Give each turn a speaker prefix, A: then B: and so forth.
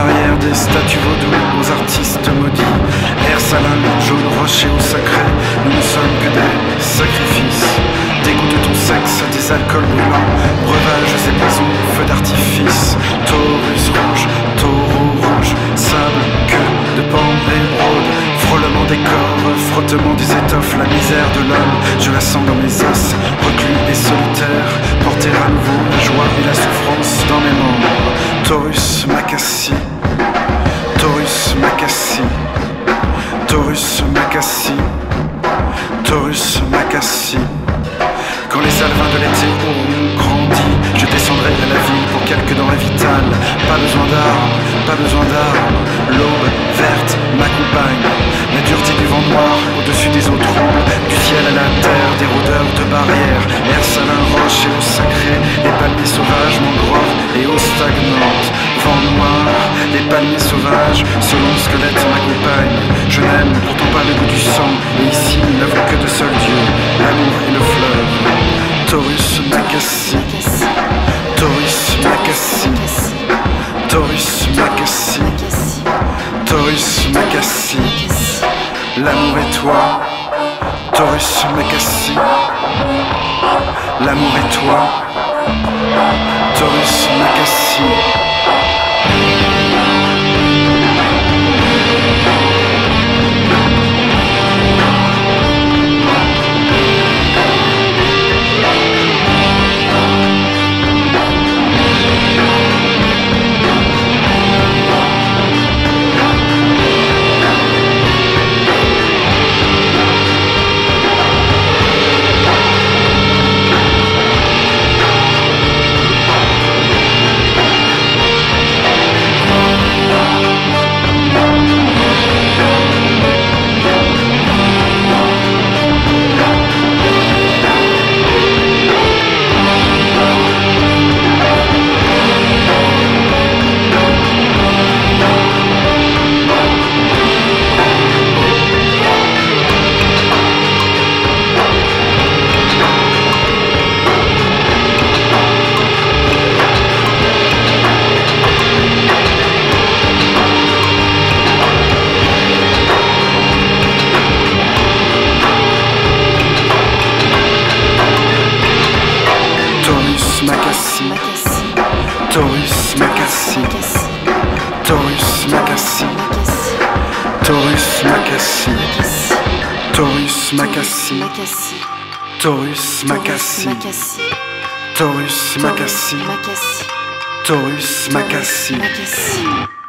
A: barrières, des statues vaudou aux artistes maudits. Air salin, jaune, rocher ou sacré, nous ne sommes que des sacrifices. Dégoûte ton sexe, des alcools brûlants, breuvages et poisons, feux d'artifice. Taurus rouge, taureau rouge, sable, queue de pendre et brode, frôlement des corps, frottement des étoffes, la misère de l'homme, je la sens dans mes os, reclus et solitaire, porter à nouveau la joie et la souffrance dans mes membres. Taurus Makassi, Taurus Makassi, Taurus Makassi, Taurus Makassi. Quand les alvins de l'été auront grandi, je descendrai à la ville pour quelques denrées vitales. Pas besoin d'armes, l'aube verte m'accompagne. La dureté du vent noir au-dessus des eaux troubles, du ciel à la terre, des rôdeurs de barrières. Air salin, roche et eau sacrée, des palmiers sauvages, mangroves et eau stagnante. Vent noir, des palmiers sauvages, selon squelette m'accompagne. Je n'aime pourtant pas le goût du sang, et ici nous n'avons que de seul Dieu, l'amour et le fleuve. Taurus Makassi, Taurus Makassi, Taurus Makassi, Taurus Makassi. L'amour et toi, Taurus Makassi. L'amour et toi, Taurus Makassi. Taurus Makassi, Taurus Makassi, Taurus Makassi, Taurus Makassi, Taurus Makassi, Taurus Makassi, Taurus Makassi.